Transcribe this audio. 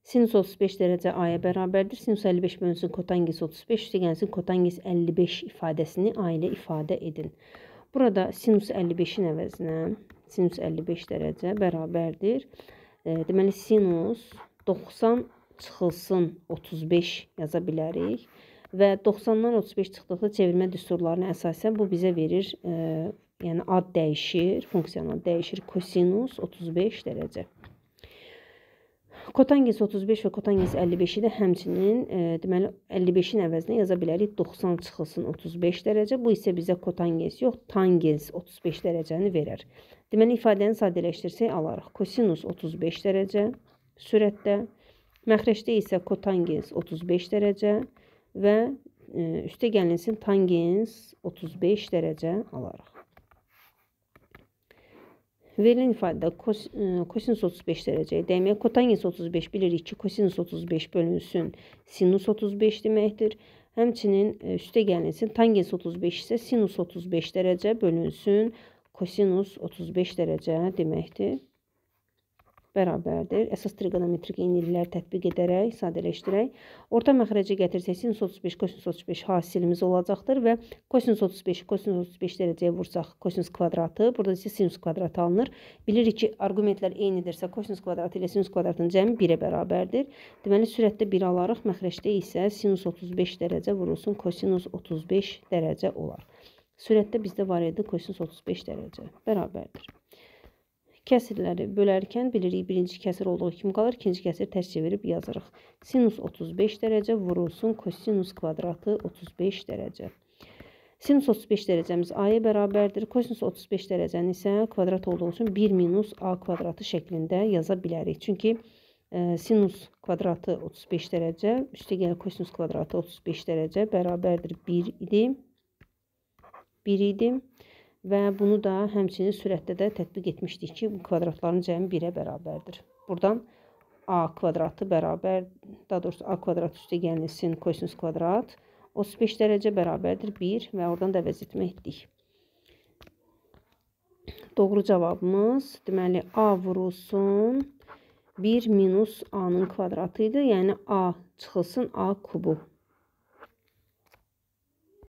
Sinus 35 dərəcə A-ya bərabərdir. Sinus 55 bölünsün kotangens 35 üstəgəlsin kotangens 55 ifadəsini A ilə ifadə edin. Burada sinus 55-in əvəzinə sinus 55 dərəcə bərabərdir. Deməli, sinus 90 çıxılsın 35 yaza bilərik. Və 90-dan 35 çıxdıqda çevirmə düsturlarına əsasən bu bizə verir, yəni ad dəyişir, funksiyanın dəyişir, kosinus 35 dərəcə. Kotangens 35 və kotangens 55-i də həmçinin, deməli, 55-in əvəzinə yaza bilərik 90 çıxılsın 35 dərəcə. Bu isə bizə kotangens yox, tangens 35 dərəcəni verər. Deməli, ifadəni sadələşdirsək alarıq. Kosinus 35 dərəcə sürətdə, məxrəcdə isə kotangens 35 dərəcə və üstə gəlinsin tangens 35 dərəcə alarıq. Verilən ifadədə kosinus 35 dərəcəyə dəymək, kotangens 35 bilirik ki, kosinus 35 bölünsün sinus 35 deməkdir. Həmçinin üstə gəlinsin tangens 35 isə sinus 35 dərəcə bölünsün kosinus 35 dərəcə deməkdir. Bərabərdir. Əsas trigonometrik eynilikləri tətbiq edərək, sadələşdirək. Orta məxrəcə gətirsək, sinus 35, kosinus 35 hasilimiz olacaqdır və kosinus 35, kosinus 35 dərəcəyə vursaq, kosinus kvadratı, burada isə sinus kvadratı alınır. Bilirik ki, arqumentlər eynidirsə, kosinus kvadratı ilə sinus kvadratının cəmi 1-ə bərabərdir. Deməli, sürətdə 1 alarıq, məxrəcdə isə sinus 35 dərəcə vurulsun, kosinus 35 dərəcə olar. Sürətdə bizdə var idi kosinus 35 dərəcə bərabərdir. Kəsirləri bölərkən bilirik, birinci kəsir olduğu kimi qalır, ikinci kəsir tərs çevirib yazırıq. Sinus 35 dərəcə vurulsun kosinus kvadratı 35 dərəcə. Sinus 35 dərəcəmiz A-ya bərabərdir. Kosinus 35 dərəcəni isə kvadrat olduğu üçün 1 minus A kvadratı şəklində yaza bilərik. Çünki sinus kvadratı 35 dərəcə, üstə gəlir kosinus kvadratı 35 dərəcə bərabərdir 1 idi. 1 idi. Və bunu da həmçinin sürətdə də tətbiq etmişdik ki, bu kvadratların cəmi 1-ə bərabərdir. Buradan A kvadratı bərabər, daha doğrusu A kvadrat üstə gəlinsin kosinus kvadrat 35 dərəcə bərabərdir 1 və oradan da əvəz etmə etdik. Doğru cavabımız, deməli, A vurulsun 1 minus A-nın kvadratı idi, yəni A çıxılsın A kubu.